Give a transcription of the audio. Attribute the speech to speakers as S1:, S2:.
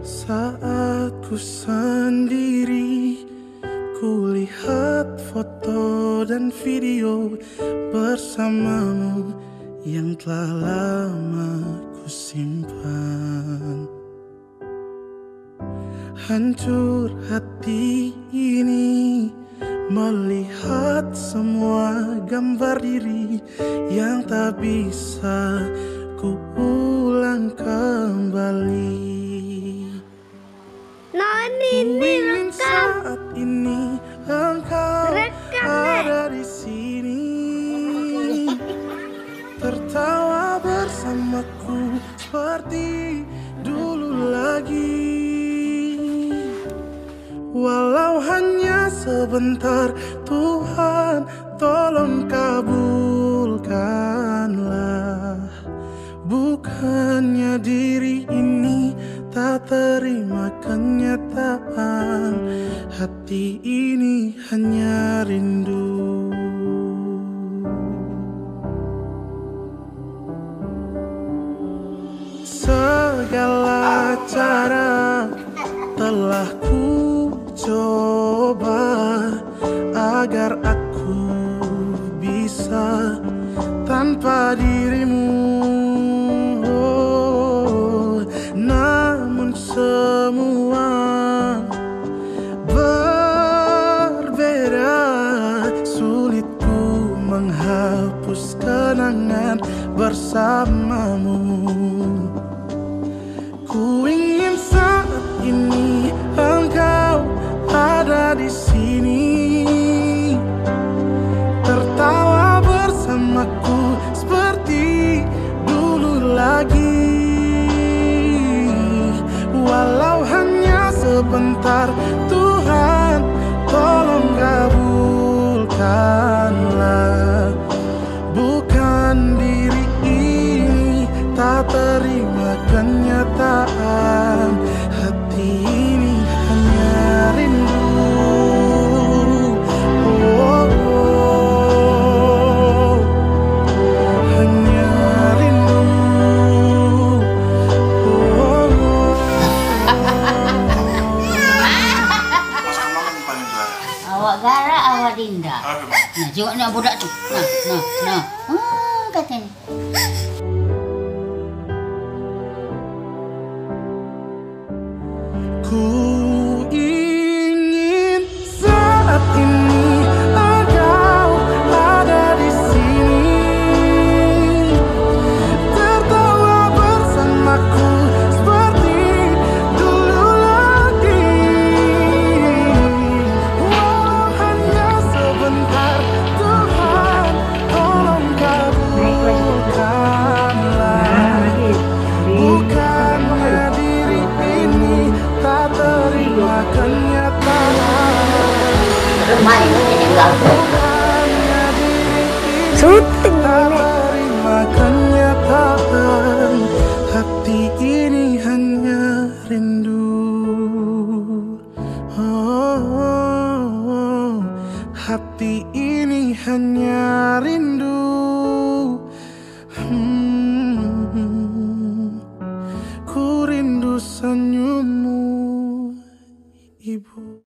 S1: Saat ku sendiri, ku lihat foto dan video bersamamu yang telah lama ku simpan. Hancur hati ini melihat semua gambar diri yang tak bisa ku ulang kembali. Ingin saat ini engkau ada di sini, tertawa bersamaku seperti dulu lagi. Walau hanya sebentar, Tuhan tolong kabulkanlah. Bukannya diri ini tak terima kenyataan, hati ini hanya rindu. Segala cara telah ku coba agar aku bisa tanpa dirimu. Namun semua berbeda, sulit ku menghapus kenangan bersamamu. Ku ingin saat ini engkau ada di sini, tertawa bersamaku seperti dulu lagi. Walau hanya sebentar, Tuhan tolong kabulkanlah. Bukan diri ini tak terima kenyataan, hati ini hanya rindu. Oh, oh, hanya rindu. Oh, oh.
S2: Masakan mama yang paling juara.
S3: Awak gara, awak dinda. Nah, tengok nak budak tu. Nah. Katanya.
S1: Ku ingin saat ini engkau ada di sini, tertawa bersamaku seperti dulu lagi. Walau hanya sebentar, Tuhan tolong kabulkanlah. Bukannya diri ini tak terima kenyataan, bukannya diri ini tak terima kenyataan, hati ini hanya rindu. Oh, hati ini hanya rindu. Ku rindu senyummu, Ibu.